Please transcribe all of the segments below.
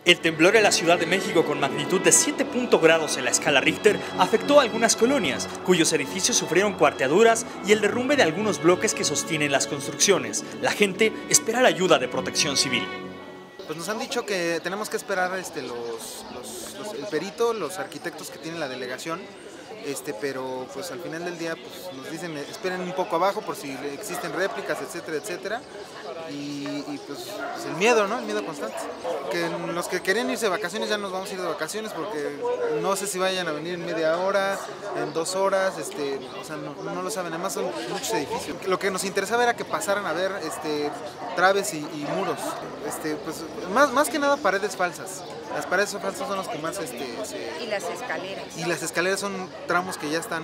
El temblor en la Ciudad de México con magnitud de 7.0 grados en la escala Richter afectó a algunas colonias, cuyos edificios sufrieron cuarteaduras y el derrumbe de algunos bloques que sostienen las construcciones. La gente espera la ayuda de Protección Civil. Pues nos han dicho que tenemos que esperar el perito, los arquitectos que tienen la delegación, pero pues al final del día pues, nos dicen esperen un poco abajo por si existen réplicas, etcétera, etcétera. Y pues el miedo, ¿no? El miedo constante. Que los que querían irse de vacaciones ya nos vamos a ir de vacaciones porque no sé si vayan a venir en media hora, en 2 horas, o sea, no lo saben, además son muchos edificios. Lo que nos interesaba era que pasaran a ver traves y muros, pues más que nada paredes falsas. Las paredes falsas son las que más Y las escaleras. Y las escaleras son tramos que ya están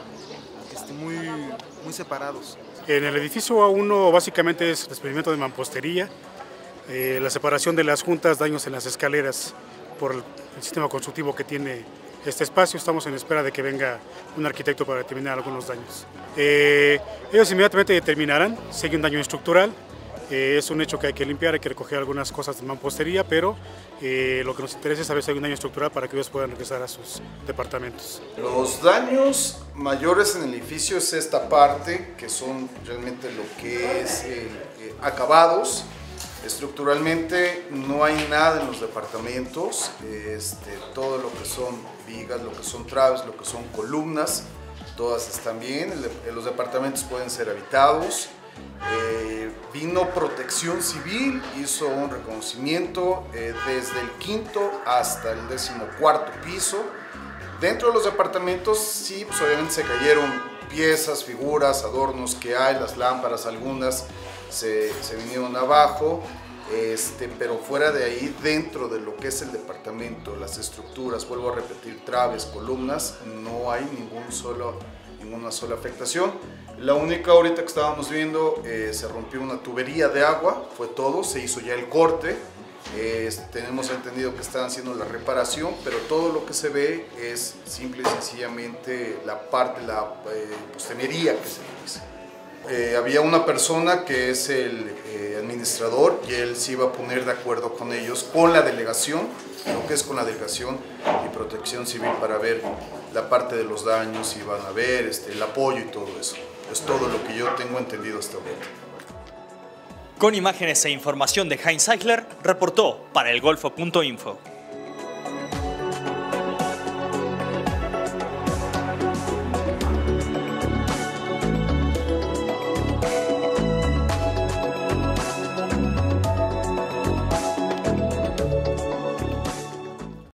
muy separados. En el edificio A1 básicamente es desprendimiento de mampostería, la separación de las juntas, daños en las escaleras por el sistema constructivo que tiene este espacio. Estamos en espera de que venga un arquitecto para determinar algunos daños. Ellos inmediatamente determinarán si hay un daño estructural. Es un hecho que hay que limpiar, hay que recoger algunas cosas de mampostería, pero lo que nos interesa es saber si hay un daño estructural para que ellos puedan regresar a sus departamentos. Los daños mayores en el edificio es esta parte, que son realmente lo que es acabados. Estructuralmente no hay nada en los departamentos, todo lo que son vigas, lo que son traves, lo que son columnas, todas están bien. Los departamentos pueden ser habitados. Vino Protección Civil, hizo un reconocimiento desde el 5º hasta el 14º piso. Dentro de los departamentos sí, pues obviamente se cayeron piezas, figuras, adornos que hay, las lámparas, algunas se vinieron abajo, pero fuera de ahí, dentro de lo que es el departamento, las estructuras, vuelvo a repetir, traves, columnas, no hay ninguna sola afectación. La única ahorita que estábamos viendo, se rompió una tubería de agua, fue todo, se hizo ya el corte. Tenemos entendido que están haciendo la reparación, pero todo lo que se ve es simple y sencillamente la postenería que se dice. Había una persona que es el administrador y él se iba a poner de acuerdo con ellos, con la delegación, lo que es con la delegación y Protección Civil para ver la parte de los daños, y van a ver el apoyo y todo eso. Es todo lo que yo tengo entendido hasta ahorita. Con imágenes e información de Heinz Eichler, reportó para elgolfo.info.